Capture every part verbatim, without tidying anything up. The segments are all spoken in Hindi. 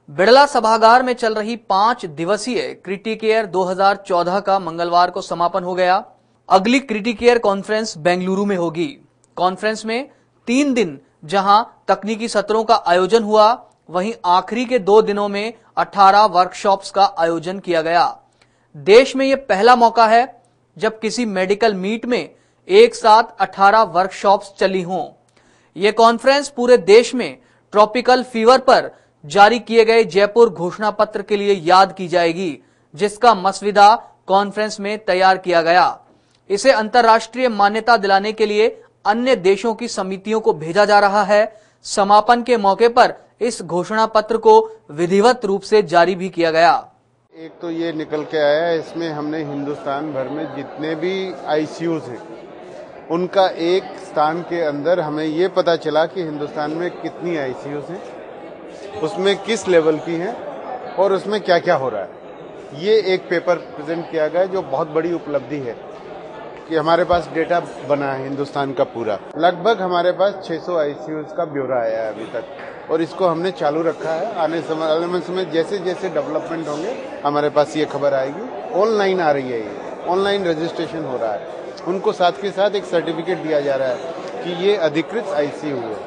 बिड़ला सभागार में चल रही पांच दिवसीय क्रिटिकेयर दो हज़ार चौदह का मंगलवार को समापन हो गया। अगली क्रिटिकेयर कॉन्फ्रेंस बेंगलुरु में होगी। कॉन्फ्रेंस में तीन दिन जहां तकनीकी सत्रों का आयोजन हुआ, वहीं आखिरी के दो दिनों में अठारह वर्कशॉप्स का आयोजन किया गया। देश में यह पहला मौका है जब किसी मेडिकल मीट में एक साथ अठारह वर्कशॉप्स चली हों। यह कॉन्फ्रेंस पूरे देश में ट्रॉपिकल फीवर पर जारी किए गए जयपुर घोषणा पत्र के लिए याद की जाएगी, जिसका मसविदा कॉन्फ्रेंस में तैयार किया गया। इसे अंतर्राष्ट्रीय मान्यता दिलाने के लिए अन्य देशों की समितियों को भेजा जा रहा है। समापन के मौके पर इस घोषणा पत्र को विधिवत रूप से जारी भी किया गया। एक तो ये निकल के आया, इसमें हमने हिंदुस्तान भर में जितने भी आईसीयूज हैं उनका एक स्थान के अंदर हमें ये पता चला कि हिंदुस्तान में कितनी आईसीयूज हैं, उसमें किस लेवल की हैं और उसमें क्या क्या हो रहा है। ये एक पेपर प्रेजेंट किया गया जो बहुत बड़ी उपलब्धि है कि हमारे पास डेटा बना है हिंदुस्तान का पूरा। लगभग हमारे पास छह सौ आईसीयूज का ब्यौरा आया है अभी तक और इसको हमने चालू रखा है। आने समय समय जैसे जैसे डेवलपमेंट होंगे हमारे पास ये खबर आएगी। ऑनलाइन आ रही है, ये ऑनलाइन रजिस्ट्रेशन हो रहा है। उनको साथ के साथ एक सर्टिफिकेट दिया जा रहा है कि ये अधिकृत आईसीयू है।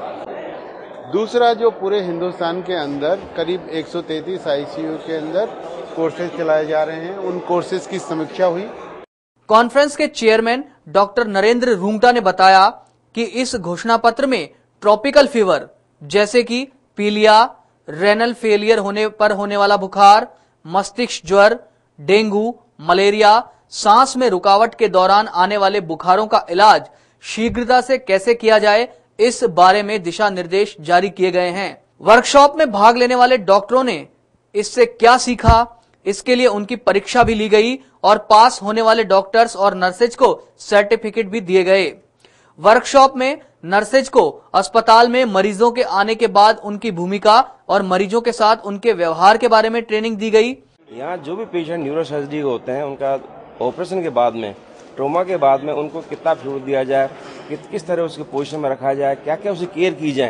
दूसरा, जो पूरे हिंदुस्तान के अंदर करीब एक सौ तैंतीस आईसीयू के अंदर कोर्सेज चलाए जा रहे हैं, उन कोर्सेज की समीक्षा हुई। कॉन्फ्रेंस के चेयरमैन डॉक्टर नरेंद्र रूंगटा ने बताया कि इस घोषणा पत्र में ट्रॉपिकल फीवर जैसे कि पीलिया, रेनल फेलियर होने पर होने वाला बुखार, मस्तिष्क ज्वर, डेंगू, मलेरिया, सांस में रुकावट के दौरान आने वाले बुखारों का इलाज शीघ्रता से कैसे किया जाए, इस बारे में दिशा निर्देश जारी किए गए हैं। वर्कशॉप में भाग लेने वाले डॉक्टरों ने इससे क्या सीखा, इसके लिए उनकी परीक्षा भी ली गई और पास होने वाले डॉक्टर्स और नर्सेज को सर्टिफिकेट भी दिए गए। वर्कशॉप में नर्सेज को अस्पताल में मरीजों के आने के बाद उनकी भूमिका और मरीजों के साथ उनके व्यवहार के बारे में ट्रेनिंग दी गई। यहाँ जो भी पेशेंट न्यूरोसर्जरी होते हैं, उनका ऑपरेशन के बाद में, ट्रोमा के बाद में उनको कितना फ्लूइड दिया जाए, कि, किस तरह उसके पोजीशन में रखा जाए, क्या क्या उसे केयर की जाए।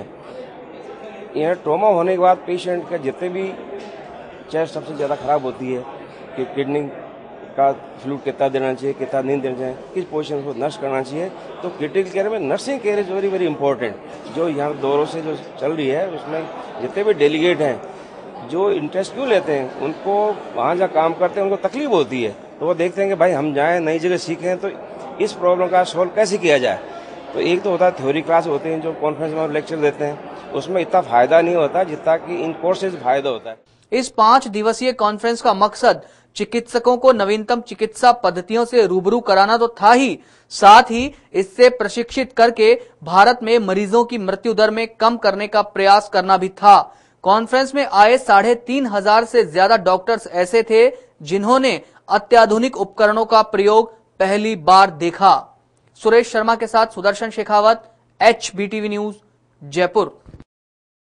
यहाँ ट्रोमा होने के बाद पेशेंट का जितने भी चेस्ट सबसे ज़्यादा खराब होती है कि किडनी का फ्लूइड कितना देना चाहिए, कितना नहीं देना चाहिए, किस पोजीशन को नर्स करना चाहिए। तो क्रिटिकल केयर में nursing care is very very important. जो यहाँ दौरों से जो चल रही है उसमें जितने भी डेलीगेट हैं जो इंटरेस्ट क्यों लेते हैं, उनको वहाँ जहाँ काम करते हैं उनको तकलीफ होती है, तो वो देखते हैं कि भाई हम जाएं नई जगह सीखें तो इस प्रॉब्लम का सॉल्व कैसे किया जाए। तो एक तो होता है थ्योरी क्लास होते हैं जो कॉन्फ्रेंस में लेक्चर देते हैं, उसमें इतना फायदा नहीं होता जितना कि इन कोर्सेज फायदा होता है। इस पांच दिवसीय कॉन्फ्रेंस का मकसद चिकित्सकों को नवीनतम चिकित्सा पद्धतियों से रूबरू कराना तो था ही, साथ ही इससे प्रशिक्षित करके भारत में मरीजों की मृत्यु दर में कम करने का प्रयास करना भी था। कॉन्फ्रेंस में आए साढ़े तीन हजार से ज्यादा डॉक्टर्स ऐसे थे जिन्होंने अत्याधुनिक उपकरणों का प्रयोग पहली बार देखा। सुरेश शर्मा के साथ Sudarshan Shekhawat, H B T V news, Jaipur.